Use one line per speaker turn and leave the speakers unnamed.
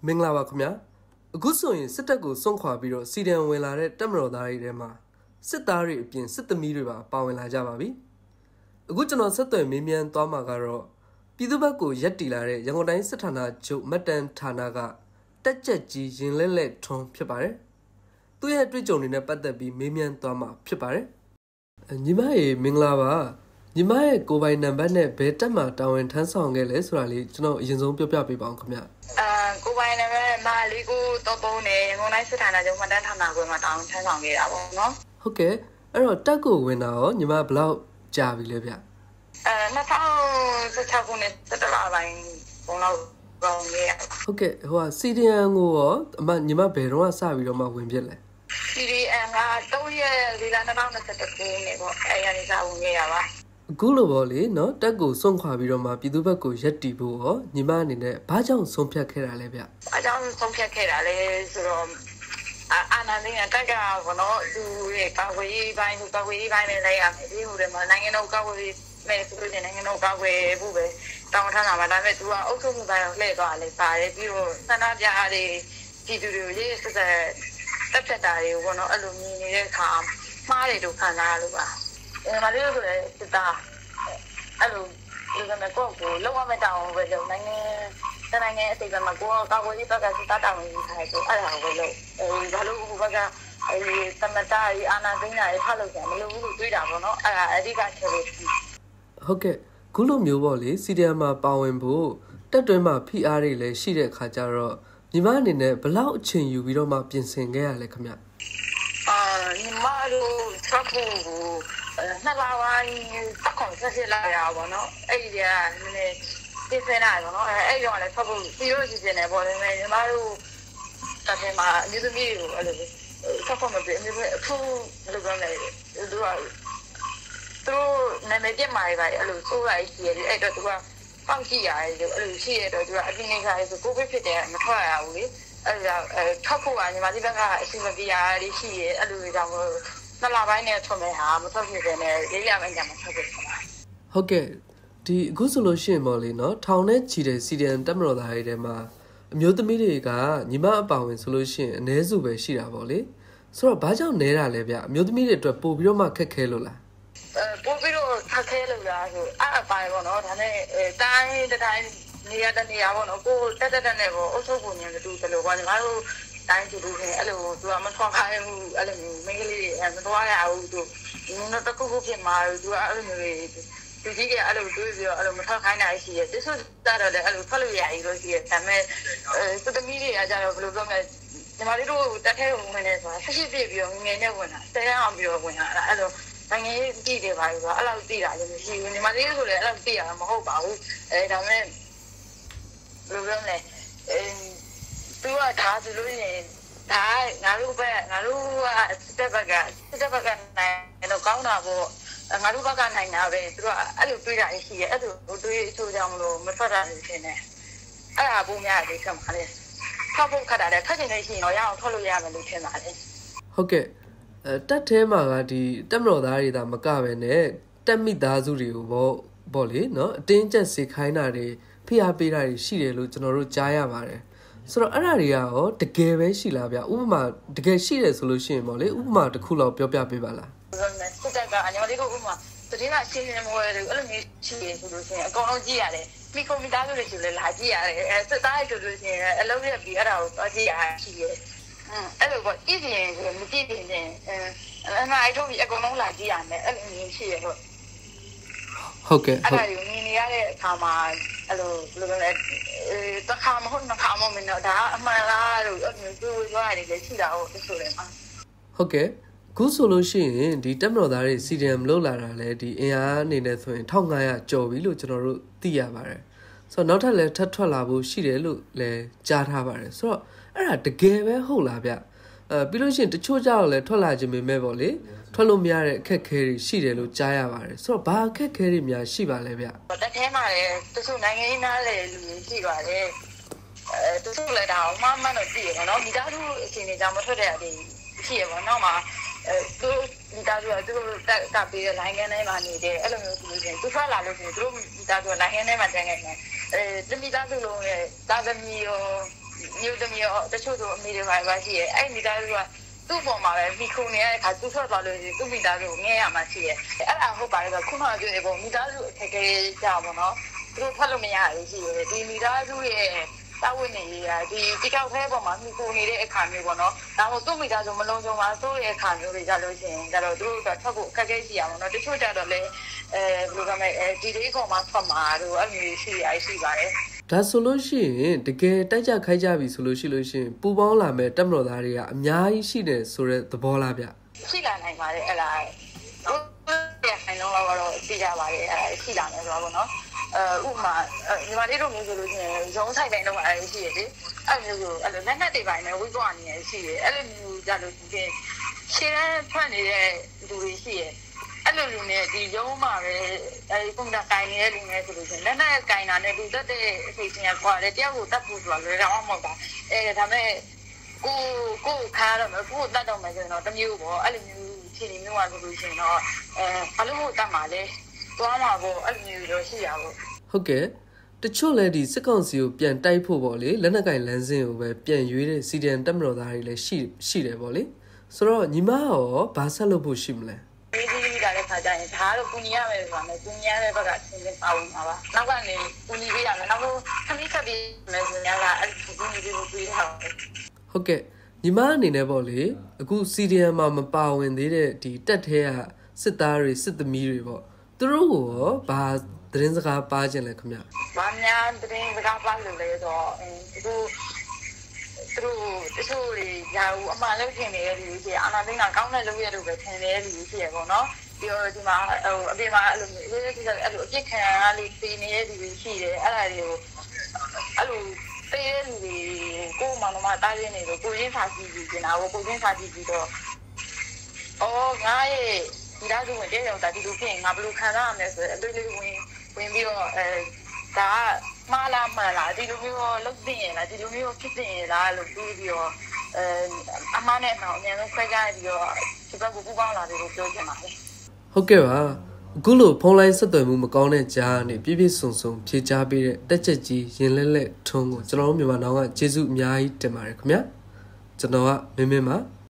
မင်္ဂလာပါခင်ဗျာအခုဆိုရင်စစ်တပ်ကိုစွန့်ခွာပြီးတော့စီဒံဝင်လာတဲ့တပ်မတော်သားတွေထဲမှာစစ်သားတွေအပြင်စစ်သမီးတွေပါပါဝင်လာကြပါပြီအခုကျွန်တော်ဆက်သွယ်မေးမြန်းသွားမှာကတော့ပြည်သူ့ဘက်ကိုရက်တီလာတဲ့ရန်ကုန်တိုင်းစစ်ဌာနချုပ်မတ်တန်ဌာနကတက်ကြက်ကြီးရင်လက်လက်ထွန်းဖြစ်ပါတယ်သူ့ရဲ့တွေ့ကြုံတွေနဲ့ပတ်သက်ပြီးမေးမြန်းသွားမှာဖြစ်ပါတယ်ညီမရေမင်္ဂလာပါညီမရဲ့ကိုယ်ပိုင်နံပါတ်နဲ့ဘယ်တက်မှာတာဝန်ထမ်းဆောင်ခဲ့လဲဆိုတာလေးကျွန်တော်အရင်ဆုံးပြောပြပေးပါအောင်ခင်ဗျ
ကိုပိုင်နံပါတ်မလေးကိုတော့ပုံနဲ့ရန်ကုန်တိုင်းစစ်ဌာနချုပ်မှတ်တမ်းဌာနကွယ်မှာတာဝန်ထမ်းဆောင်ခဲ့တာပေါ့နော်
ဟုတ်ကဲ့အဲ့တော့တက်ကိုဝင်တာရောညီမဘယ်လောက်ကြာပြီလဲဗျ
2016ခုနှစ်17လပိုင်းပုံလောက်ပေါင်းခဲ့ရ
ဟုတ်ကဲ့ဟိုစီဒီအန်ကိုရောညီမဘယ်တော့စပြီးတော့မှဝင်ပြစ်လဲ
CDN က3ရက်4လ2021ခုနှစ်ပေါ့အဲ့ရနေစာဝင်ခဲ့ရပါ
အခုလိုပေါ့လေနော်တက်ကိုစွန့်ခွာပြီးတော့မှပြည်သူ့ဘက်ကိုရက်တီဖို့ရောညီမအနေနဲ့ဘာကြောင့်ဆုံးဖြတ်ခဲ့တာလဲဗျ
။အကြောင်းဆုံးဖြတ်ခဲ့တာလဲဆိုတော့အာနာသိန်းတက်ကဘောနော်သူရဲ့ကာဝေးပိုင်းနဲ့လိုက်ရမယ်ဒီဟိုတယ်မှာနိုင်ငံတော်ကာဝေးမဲ့ဆိုလို့နိုင်ငံတော်ကာဝေးဖို့ပဲတောင်းထားတာပါဒါပေမဲ့သူကအုပ်ချုပ်မှုပိုင်းကိုလှည့်သွားတယ်ပါတယ်ပြီးတော့ဆန္ဒပြအားတွေပြည်သူတွေရေးဆက်တက်ဖြတ်တာတွေကိုဘောနော်အဲ့လိုမြင်နေတဲ့အခါမှားတယ်လို့ခံစားရလို့ပါ။မလေးတို့ဆိုလည်းစစ်သားအဲ့လိုဒီကနေ့ကိုလောက်ရမယ့်တောင်းပဲလုပ်နိုင်ငံအစိပ်ကမှာကိုကာကွယ်ရေးဘက်ကစစ်သားတောင်းနေထားတယ်ဆိုအဲ့ဒါကိုလုပ်ဘာလို့ဟိုဘက်ကသမတရီအာနာသိန်းတာတွေဖတ်လို့ကြမလို့ဘူးတွေးတာပေါ့နော်အဲ့ဒါအဓိကချက်လေး
ဟုတ်ကဲ့ခုလိုမျိုးပေါ့လေစီဒီအမ်မှာပါဝင်ဖို့တက်တွင်းမှာ PR တွေလည်းရှိတဲ့အခါကျတော့ညီမအနေနဲ့ဘလောက်အချိန်ယူပြီးတော့မှပြင်ဆင်ခဲ့ရလဲခင်ဗျ
ညီမတို့ထွက်ဖို့နှစ်လပိုင်းတက်ခွန်ဆက်စစ်လာရပါတော့အဲ့ဒီကနည်းနည်းသိစင်းလာပါတော့အဲ့ရောလည်းထွက်ဖို့ပြီးလို့ရှိနေပေါ့လေညီမတို့တစ်ထည်မှာအမျိုးသမီးတွေကိုအဲ့လိုထွက်ဖို့မပြေအမျိုးအခုဘယ်လိုပြောလဲသူနာမည်ပြမှာပဲအဲ့လိုစိုးလိုက်ရှိရတယ်အဲ့တော့သူကပေါက်ကြည့်ရတယ်လို့အဲ့လိုရှိရတော့သူကအပြင်နေကြရဲဆိုကိုဗစ်ဖြစ်တယ်မထွက်ရဘူးလေအဲ့ဒါထွက်ဖို့ကညီမလေးဘက်ကအစီအမံပြရလေးရှိရအဲ့လိုကြောင့်နှစ်လပိုင်းနဲ့ထွက်မယ်ဟာမထွက်ဖြစ်တယ်နဲ့၄လပိုင်းကျမှထွက်ဖြစ်တယ်
ဟုတ်ကဲ့ဒီအခုဆိုလို့ရှိရင်ပေါ့လေနော်ထောင်နဲ့ချီတဲ့စီဒီအန်တက်မတော်သားတွေထဲမှာအမျိုးသမီးတွေကညီမအပါဝင်ဆိုလို့ရှိရင်အ ਨੇ စုပဲရှိတာပေါ့လေဆိုတော့ဘာကြောင့်နဲတာလဲဗျအမျိုးသမီးတွေအတွက်ပို့ပြီးတော့မှခက်ခဲလို့လား
ပို့ပြီးတော့ခက်ခဲလို့လားဆိုအဲ့အပိုင်းပေါ့နော်ဒါနဲ့တိုင်းနေရာပေါ့နော်ကိုတက်နဲ့ပေါ့အုပ်ချုပ်ပုံညံတူဘယ်လိုပေါ့ညီမတို့တိုင်းသူတို့အဲ့လိုသူကမထွန်ခိုင်းဘူးအဲ့လိုမိန်းကလေးတွေမသွားရဘူးသူတခုခုဖြစ်မှာသူကအဲ့လိုမျိုးသူကြီးကအဲ့လိုတွေးပြီးတော့အဲ့လိုမထွန်ခိုင်းနိုင်ရှိရဲ့တချို့တော့လည်းအဲ့လိုထွက်လို့ရည်လို့ရှိရဲ့ဒါပေမဲ့သူသမီးတွေကကြတော့ဘယ်လိုပြောမလဲညီမလေးတို့တက်ထဲဝင်နေဆိုတာဆက်ရှိပြပြီးတော့ငယ်နဲ့ဝင်တာတဲရအောင်ပြီးတော့ဝင်တာအဲ့လိုနိုင်ငံရေးကြည့်တယ်ပါလို့ဆိုအဲ့လိုသိတာလည်းမရှိဘူးညီမလေးဆိုလည်းအဲ့လိုသိရမှာမဟုတ်ပါဘူးဒါပေမဲ့ဘယ်လိုပြောမလဲသူကဒါဆိုလို့ရင်ဒါငါတို့ကစစ်တပ်ဘက်ကနိုင်တော့ကောင်းတာပေါ့ငါတို့ဘက်ကနိုင်တာပဲသူကအဲ့လိုတွေးတာရှိရဲ့အဲ့လိုတွေးအချိုးကြောင့်မလို့မထွက်တာနေဖြစ်နေအဲ့ဒါပုံများလေးဆက်မှာလေထောက်ဖို့ခက်တာလေခက်ချင်နေရှိရင်တော့ရအောင်ထွက်လို့ရမယ်လို့ထင်ပါလေ
ဟုတ်ကဲ့တက်ထဲမှာကဒီတက်မတော်သားတွေဒါမကပဲနဲ့တက်မိသားစုတွေကိုပေါ့လေနော်အတင်းကျပ်စေခိုင်းတာတွေဖိအားပေးတာတွေရှိတယ်လို့ကျွန်တော်တို့ကြားရပါတယ်ဆိုတော့အဲ့ဒါတွေကရောတကယ်ပဲရှိလားဗျဥပမာတကယ်ရှိတယ်ဆိုလို့ရှိရင်ပေါ့လေဥပမာတစ်ခုလောက်ပြောပြပေးပါလား
စစ်တပ်ကအညာလေးကဥပမာတတိယရှင်းနေမွေးတယ်အဲ့လိုမျိုးရှိရဆိုလို့ရှိရင်အကုန်လုံးကြည့်ရတယ်မိကွန်ပျူတာတွေဆိုလည်းလာကြည့်ရတယ်စစ်သားတွေဆိုလို့ရှိရင်အလုံးရပြီးအဲ့ဒါကိုသွားကြည့်ရရှိရအဲ့လိုပေါ့ကြည့်ရင်မကြည့်ရင်အဲ့ဒါအဲ့ထုတ်ပြီးအကုန်လုံးလာကြည့်ရမယ်အဲ့လိုမျိုးရှိရ
ဟုတ်ကဲ့
အဲ့ဒါကိုမြင်နေရတဲ့အခါမှာအဲ့လိုဘယ်လိုလဲတခါမဟုတ်နှစ်ခါမှမင်းတော့ဒါအမှန်လားလို့အဲ့လိုပြောရတယ်လေရှိတာဟုတ်ဆိုတယ်မှာ
ဟုတ်ကဲ့ခုဆိုလို့ရှိရင်ဒီတက်မတော်သားတွေ CDM လောက်လာတာလဲဒီအင်အားအနေနဲ့ဆိုရင်1500ကျော်ပြီလို့ကျွန်တော်တို့သိရပါတယ်ဆိုတော့နောက်ထပ်လည်းထပ်ထွက်လာဖို့ရှိတယ်လို့လည်းကြားထားပါတယ်ဆိုတော့အဲ့ဒါတကယ်ပဲဟုတ်လားဗျပြီးလို့ရှိရင်တချို့ကြောက်လည်းထွက်လာခြင်းပဲပေါ့လေထွက်လို့မရတဲ့အခက်အခဲတွေရှိတယ်လို့ကြားရပါတယ်ဆိုတော့ဘာအခက်အခဲတွေများရှိပါလဲဗျ
တက်ထဲမှာလည်းတချို့နိုင်ငံရေးနားလေလူတွေရှိပါတယ်တချို့လည်းဒါမှမှန်တော့သိရပါတော့မိသားစုအချိန်တွေကြောင့်မထွက်တဲ့အပြင်ရှိရပါတော့မှာသူမိသားစုကသူတက်ကပေးတဲ့နိုင်ငံထဲမှာနေတယ်အဲ့လိုမျိုးဆိုလို့ရှိရင်သူထွက်လာလို့ရှိရင်သူမိသားစုနိုင်ငံထဲမှာတန်းခဲ့တယ်မိသားစုလုံးရဲ့သားသမီးရောမျိုးသမီးရောတချို့ဆိုအမေတွေပါရှိရဲ့အဲ့မိသားစုကသူ့ပေါ်မှာပဲမိခုနေရတဲ့ခါသူ့ထွက်သွားလို့သူ့မိသားစုကိုငဲရမှာရှိရဲ့အဲ့ဒါဟုတ်ပါတယ်ခုနကပြောနေပုံမိသားစုအခက်အခဲကြောင့်ပေါ့နော်သူတို့ထွက်လို့မရဘူးရှိရဲ့ဒီမိသားစုရဲ့တာဝန်နေရဒီကြောက်သေးပေါ်မှာမိခုနေတဲ့အခါမျိုးပေါ့နော်ဒါမှမဟုတ်သူ့မိသားစုမလုံးစုံပါဆိုးတဲ့အခါမျိုးတွေကြလို့ရှိရင်ကြတော့သူတို့ကထွက်ဖို့အခက်အခဲရှိရပါတော့တချို့ကြတော့လေဘယ်လိုကမဲ့ဒီလေးကောင်မှထွက်မှာတို့အဲ့လိုရှိရရှိပါတယ်
ဒါဆိုလို့ရှိရင်တကယ်တိုက်ကြခိုက်ကြပြီဆိုလို့ရှိရင်ပူပေါင်းလာမဲ့တက်မတော်သားတွေကအများကြီးရှိတယ်ဆိုတဲ့သဘောလားဗျ
ရှိလာနိုင်ပါတယ်အဲ့လားဟုတ်တယ်ခိုင်လုံးတော့သိကြပါတယ်အဲ့ရှိလာမယ်ဆိုတော့ဗောနော်ဥမာညီမလေးတို့မျိုးဆိုလို့ရှိရင်ရုံးဆိုင်တိုင်းတော့အဲ့ရှိရလေအဲ့လိုဆိုအဲ့လိုလက်နက်တွေပိုင်းနဲ့ဝိကွာနေရရှိရအဲ့လိုမျိုးကြလို့ရှိရင်ရှင်းဖတ်နေတဲ့လူတွေရှိရအဲ့လိုလူနဲ့ဒီရုံးမှာပဲအဲဒီပုံစံကိုင်နေတဲ့လူနဲ့ဆိုလို့ရှိရင်လက်နဲ့ကိုင်တာနဲ့ဒီတက်တဲ့အချိန်ချင်းခွာတယ်တယောက်ကိုတတ်ဖို့ဆိုတာလွယ်တော့မဟုတ်တာဒါပေမဲ့ကိုခါတော့မယ်ကိုတတ်တော့မယ်ဆိုတော့တမျိုးပေါ့အဲ့လိုမျိုးခြေနေမျိုးပါဆိုလို့ရှိရင်တော့ဘာလို့တတ်မှာလဲသွားမှာပေါ့အဲ့လိုမျိုးတော့ရှိရပါ
ဟုတ်ကဲ့တချို့လည်းဒီစစ်ကောင်စီကိုပြန်တိုက်ဖို့ပေါ့လေလက်နက်ကင်လမ်းစဉ်ကိုပဲပြန်ရွေးတဲ့စီဒီအန်တက်မတော်သားတွေလည်းရှိတယ်ပေါ့လေဆိုတော့ညီမရောဘာဆက်လုပ်ဖို့ရှိမလဲ
ဒီလာတဲ့ခါကျရင်ဒါတော့ကုညီရမယ်ဆိုတာနဲ့ကုညီရတဲ့ဘက်ကအချင်းချင်းပါဝင်ပါပါနောက်ကနေကုညီပေးရမယ်နောက်ဆုံးခမီးဆက်ပြီးမယ်ဆိုရင်လည်းအဲ့ဒီကုညီပေးဖို့ပြီးတော့
ဟုတ်ကဲ့ညီမအနေနဲ့ပေါ့လေအခု CDM မှာမပါဝင်သေးတဲ့ဒီတက်ထဲကစစ်သားတွေစစ်သမီးတွေပေါ့သူတို့ကိုရောဘာသတင်းစကားပါခြင်းလဲခင်ဗျ
။ဘာများသတင်းစကားပါလို့လဲဆိုတော့သူတို့တချို့တွေရာဦးအမှန်လို့ထင်နေတဲ့လူကြီးအာနာသိန်းကကောင်းတဲ့လုပ်ရလို့ပဲထင်နေတဲ့လူကြီးရှိရပေါ့နော်ပြီးတော့ဒီမှာအပြင်မှာအဲ့လိုအပြစ်ခံရလေးပေးနေတဲ့လူကြီးရှိတယ်အဲ့ဒါတွေကိုအဲ့လိုပေးတဲ့လူတွေကိုမှတော့တားရင်းနေလို့ကိုရင်းစာကြည့်ပြီးနေတာကိုရင်းစာကြည့်ပြီးတော့ငါရဲ့ဒီသားစုဝင်တဲ့ရောက်တာဒီလိုဖြစ်ရင်ငါဘယ်လိုခံစားရမလဲဆိုတော့အတွေ့အကြုံဝင်ပြီးတော့ဒါမှားလားဒီလိုမျိုးလုပ်သိရင်လားဒီလိုမျိုးဖြစ်သိရင်လားလို့ပြီးပြီးတော့အမှားနဲ့မှအများဆုံးခွဲကြပြီးတော့ဒီဘက်ကိုပူပေါင်းလာတယ်လို့ပြောချင်ပါတယ်
ဟုတ်ကဲ့ပါအခုလိုဖုန်းလိုင်းဆက်သွယ်မှုမကောင်းတဲ့ကြားကနေပြည့်စုံဖြေချပေးတဲ့တက်ချက်ကြီးရင်လက်ထုံးကိုကျွန်တော်တို့မြန်မာနောင်ကကျေးဇူးအများကြီးတင်ပါတယ်ခင်ဗျာကျွန်တော်ကမင်းပါ